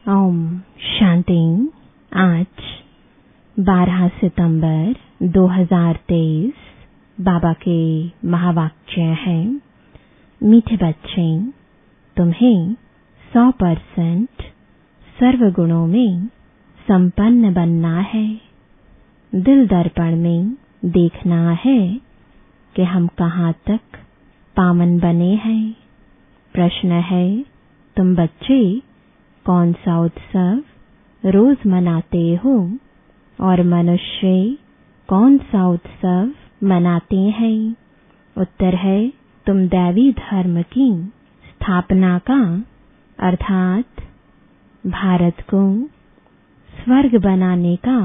ओम शांति। आज 12 सितंबर 2023 बाबा के महावाक्य हैं, मीठे बच्चे, तुम्हें 100% सर्व गुणों में संपन्न बनना है। दिल दर्पण में देखना है कि हम कहाँ तक पावन बने हैं। प्रश्न है, तुम बच्चे कौन सा उत्सव रोज मनाते हो और मनुष्य कौन सा उत्सव मनाते हैं? उत्तर है, तुम दैवी धर्म की स्थापना का अर्थात भारत को स्वर्ग बनाने का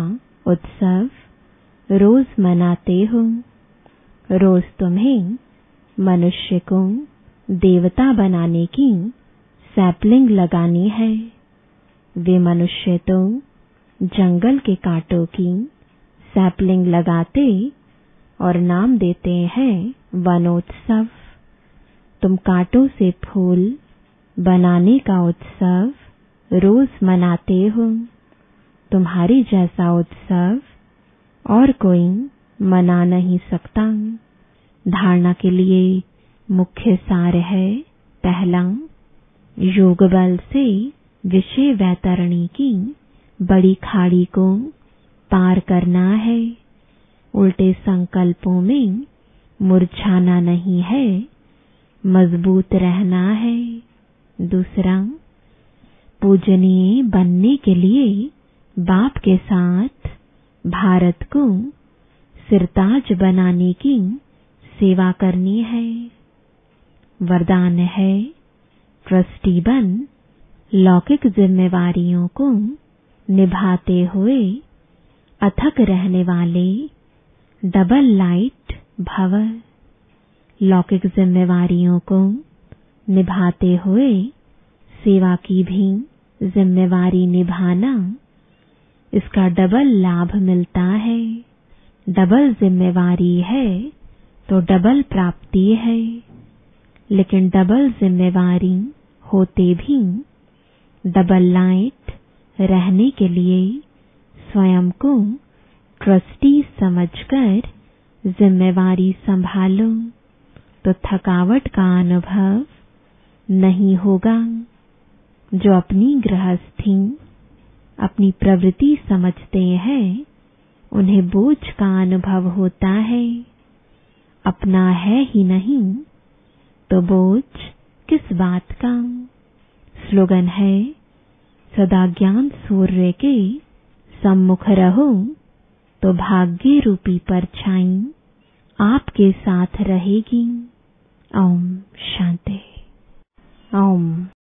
उत्सव रोज मनाते हो। रोज तुम्हें मनुष्य को देवता बनाने की सैपलिंग लगानी है। वे मनुष्य तो जंगल के कांटों की सैपलिंग लगाते और नाम देते हैं वनोत्सव। तुम कांटों से फूल बनाने का उत्सव रोज मनाते हो। तुम्हारी जैसा उत्सव और कोई मना नहीं सकता। धारणा के लिए मुख्य सार है, पहला, योग बल से विषय वैतरणी की बड़ी खाड़ी को पार करना है। उल्टे संकल्पों में मुरझाना नहीं है, मजबूत रहना है। दूसरा, पूजनीय बनने के लिए बाप के साथ भारत को सिरताज बनाने की सेवा करनी है। वरदान है, ट्रस्टी बन लौकिक जिम्मेवारियों को निभाते हुए अथक रहने वाले डबल लाइट भव। लौकिक जिम्मेवारियों को निभाते हुए सेवा की भी जिम्मेवारी निभाना, इसका डबल लाभ मिलता है। डबल जिम्मेवारी है तो डबल प्राप्ति है। लेकिन डबल जिम्मेवारी होते भी डबल लाइट रहने के लिए स्वयं को ट्रस्टी समझकर जिम्मेवारी संभालो तो थकावट का अनुभव नहीं होगा। जो अपनी गृहस्थी अपनी प्रवृत्ति समझते हैं, उन्हें बोझ का अनुभव होता है। अपना है ही नहीं तो बोझ किस बात का। स्लोगन है, सदा ज्ञान सूर्य के सम्मुख रहो तो भाग्य रूपी परछाई आपके साथ रहेगी। ओम शांति। ओम